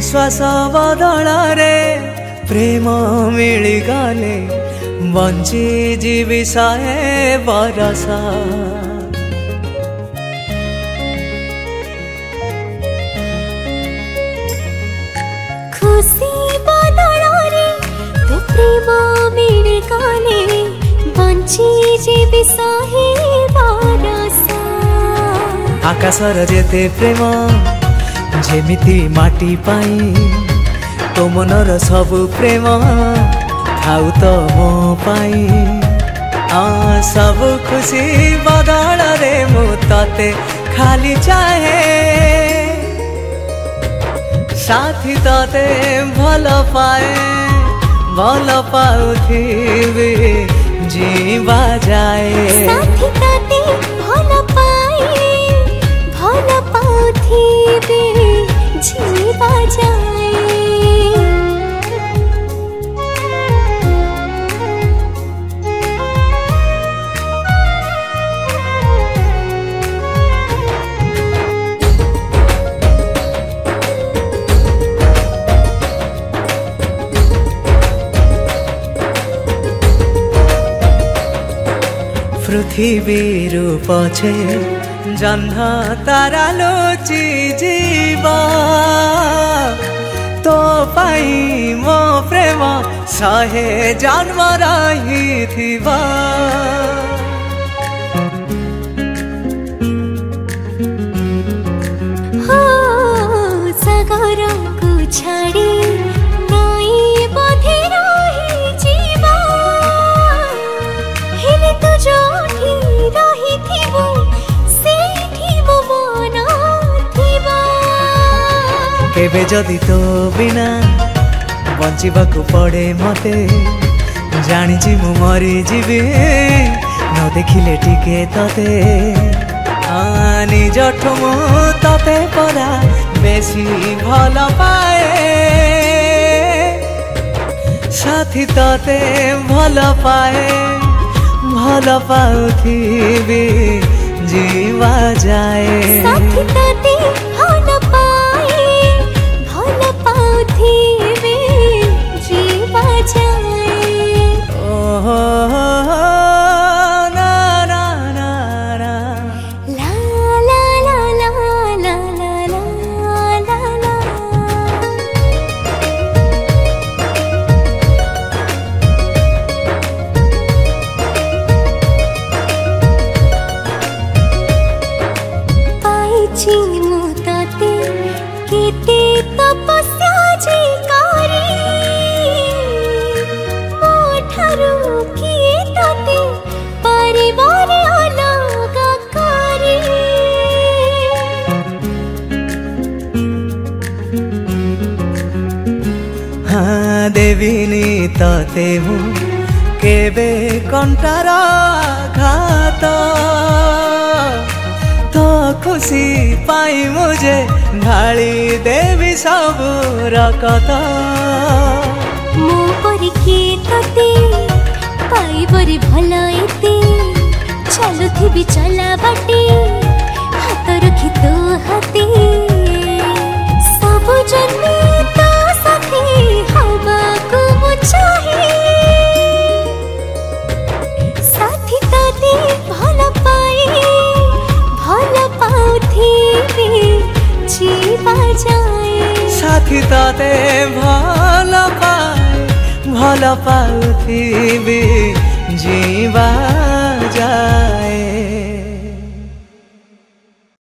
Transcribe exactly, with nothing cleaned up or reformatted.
विश्वास बदल रे प्रेम मिली गले बंची जीवी शहे बरस खुशी बदल रे तो प्रेम मिली गले बंची जीवी शहे बरस आकाशर जेते प्रेम जेमिति माटी पाई तो मनर सब प्रेम थाउ तो मो पाई आ सब खुशी बदल रे मु तते खाली चाहे साथी तते भल पाए भल पाउथिबे जीवा जाए साथी तते भल पाए भल पाउथिबे जीवा जाए पृथ्वी पछे जह्न तारा लोची जीवा तो पाई मो प्रेम शहे जन्म रही थिबा हो सागर को छाड़ी नई बधे रही जीवा हेले तो जोठी रही थिबो सेठी मो मन थिबा केबे जदि तो बिना बंचिबाकू पड़े मते जानिछि मु मरी जीवी न देखिले टिके तते निजठु मु तते परा बेसी भल पाए साथी तते भल पाए भल पाउथिबे जीवा जाए साथी तते भल पाए भल पाउथिबे जीवा जाए ओहो ना ना ना ना ला ला ला ला ला ला ला ला पाइछि मु तते केते तपस्या जे करी मो ठारू किए तते परिवार अलग करी हाँ देविनी तते मु केबे कंटार घात तो खुशी पाई मुझे ढाली देवी सब रकत मो परी किए तते पाइबरी भल एते चलुथिबी चला बाटे हाथ रखी तो हाथे सब जन्मे तो साथी हवाको मु चाहे साथी तते भल पाए भल पाउथिबे जीवा जाए साथी तते भल पाए भल पाउथिबे जीवा जाए।